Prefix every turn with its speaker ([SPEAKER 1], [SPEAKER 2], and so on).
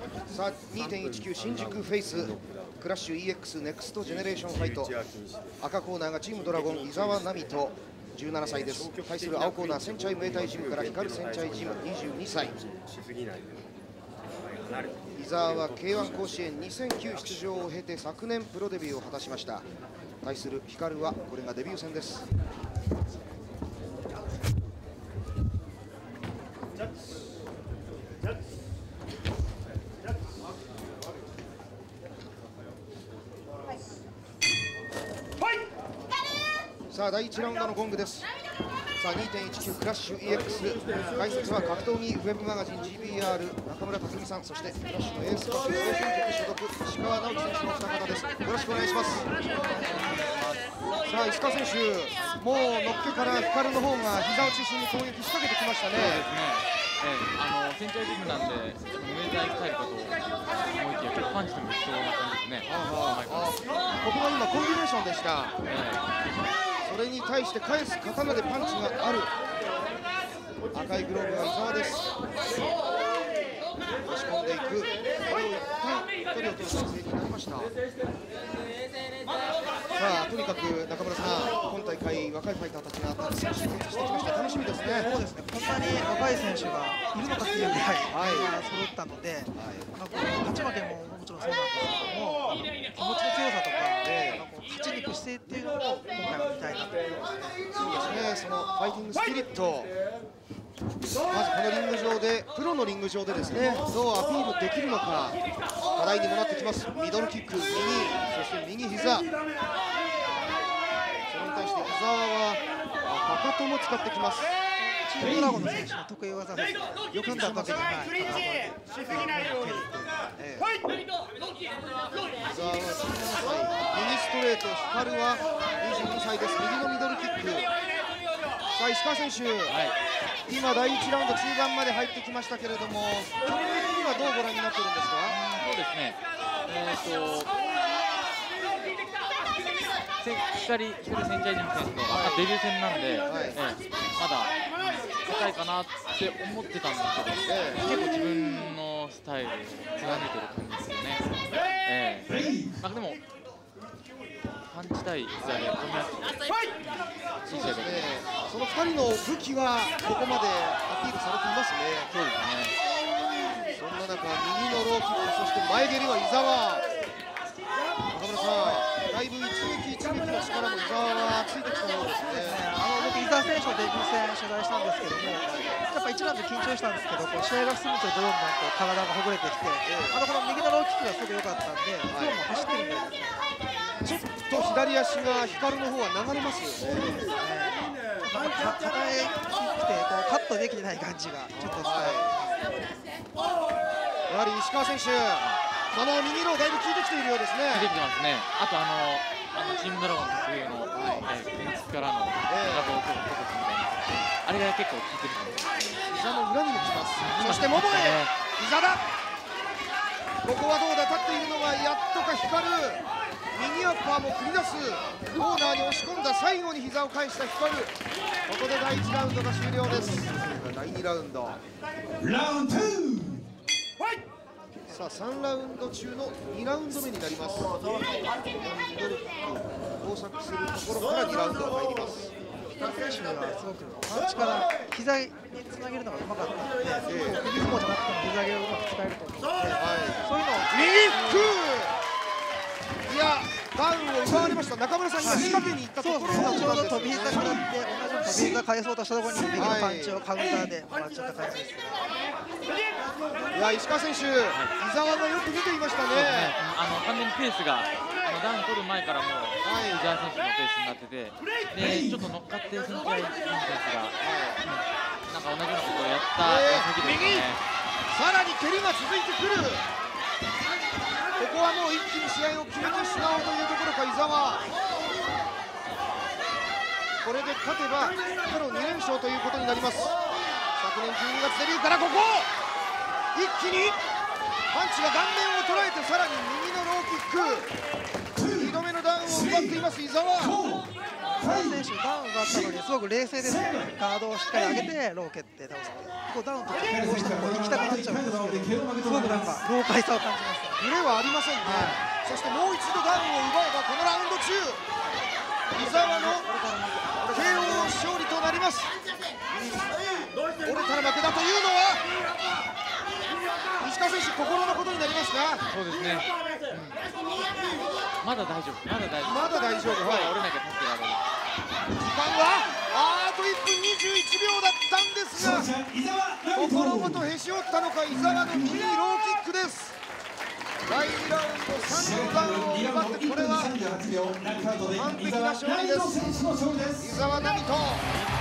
[SPEAKER 1] さあ 2.19 新宿フェイスクラッシュ EX ネクストジェネレーションファイト、赤コーナーがチームドラゴン伊沢奈美と17歳です。対する青コーナーセンチャイムエタイジムから光センチャイジム22歳。伊沢は K1 甲子園2009出場を経て昨年プロデビューを果たしました。対する光はこれがデビュー戦です。さあ第1ラウンドのゴングです。さあ 2.19 クラッシュ EX 解説は格闘技ウェブマガジン GBR 中村拓海さん、そしてクラッシュのエースコーチ養成塾所属石川直樹選手のお二方です。よろしくお願いします。さあ石川選手、もうのっけから光の方が膝を中心に攻撃仕掛けてきましたね。
[SPEAKER 2] センチャージムなんで無理やり帰るかと思いきや、結構パンチでもいきそうな感じですね。
[SPEAKER 1] ここが今コンビネーションでした。それに対して返す刀でパンチがある。赤いグローブは伊沢です。押し込んでいく。これを一旦距離を取る体勢になりました。さあとにかく中村さん、今大会若いファイターたちがたくさん集結してきました。楽しみですね。
[SPEAKER 3] そうですね、こんなに若い選手がいるのかっていうぐらい揃ったので、勝ち負けももちろんそうなんですけども、気持ちの強さとか、勝ちに行く姿勢っていうのを今回は見たいなと思います。
[SPEAKER 1] そうですね、そのファイティングスピリット、まずこのリング上で、プロのリング上でですね、どうアピールできるのか、課題にもなってきます。ミドルキック、右、そして右膝。それに対して伊沢はかかとも使ってきます。
[SPEAKER 3] チームドラゴンの選手の得意技ですね。よくんだった時に、
[SPEAKER 1] 伊沢は17歳、右ストレート、光は22歳です。右のミドルキック。さあ石川選手、今第1ラウンド中盤まで入ってきましたけれども、基本的にはどうご覧になってるんですか？
[SPEAKER 2] そうですね。光センチャージム選手のデビュー戦なんで、まだ高いかなって思ってたんですけど、結構自分のスタイルを貫いてる感じですよね。でもパンチ対膝で噛み合っていい試合だと思います。
[SPEAKER 1] その2人の武器はここまでアピールされていますね。
[SPEAKER 2] そうですね。
[SPEAKER 1] そんな中、右のローキック、そして前蹴りは伊沢。中村さん、だいぶ一撃一撃の力も伊沢はついてきたようですね。
[SPEAKER 3] 僕、伊沢選手のデビュー戦取材したんですけども、やっぱ1ラウンド緊張したんですけど、試合が進むとどんどん体がほぐれてきて、この右のローキックがすごく良かったんで、今日も走ってるみたいですね。
[SPEAKER 1] ちょっと左足が光の方は流れますよね。
[SPEAKER 3] 抱えきってカットできてない感じがちょっと伝
[SPEAKER 1] やはり石川選手、その右のだいぶ効いてきているようですね。
[SPEAKER 2] 効いてきてますね。あとチームドラゴン特有の前日からの体を取ることみたいな、あれが結構効いてると思います。
[SPEAKER 1] 膝の裏にも来ます。そしてももへ膝だ。ここはどうだ、立っているのがやっとか光る。右アッパーも繰り出す。コーナーに押し込んだ、最後に膝を返した光る。ここで第1ラウンドが終了です。第2ラウンド。
[SPEAKER 4] ラウンド2。
[SPEAKER 1] さあ3ラウンド中の2ラウンド目になります。ミドルキック交錯するところから2ラウンド入ります。
[SPEAKER 3] 光選手はすごくパンチから膝につなげるのがうまかったので、首相撲じゃなくても膝蹴をうまく使えると思うので、そういうのを
[SPEAKER 1] 右フッ、いやダウンを奪われました。中村さん、今仕掛けに行ったところが
[SPEAKER 3] ちょうど飛び膝食らって、同じ飛び膝返そうとしたところに右のパンチをカウンターでもらっちゃった感じです。
[SPEAKER 1] いや石川選手、伊沢がよく見ていましたね。
[SPEAKER 2] 完全にペースがダウン取る前からもう伊沢選手のペースになってて、でちょっと乗っかってセンチャージム選手がなんか同じようなことをやった矢先ですね。
[SPEAKER 1] さらに蹴りが続いてくる。ここはもう一気に試合を決めてしまおうというところか伊沢。これで勝てばプロ2連勝ということになります。昨年12月デビューからここ一気にパンチが顔面を捉えて、さらに右のローキック、2度目のダウンを奪っています伊沢。
[SPEAKER 3] 選手ダウンがあったのにすごく冷静ですね。ガードをしっかり上げてロー蹴って倒すってこうダウンとどうしても行きたくなっちゃうんですけど、すごくなんか老快さを感じます。
[SPEAKER 1] ブレはありませんね。そしてもう一度ダウンを奪えばこのラウンド中伊沢の KO 勝利となります。折れたら負けだというのは石川選手心のことになりますが、
[SPEAKER 2] そうですね、まだ大丈夫、まだ大丈夫、
[SPEAKER 1] まだ大丈夫。はい、
[SPEAKER 2] 折れなきゃ助けられる。
[SPEAKER 1] 時間はあと1分21秒だったんですが、心ごとへし折ったのか伊沢の右ローキックです。第2ラウンド3のダウンを奪って、これは完璧な勝利です。伊沢のみと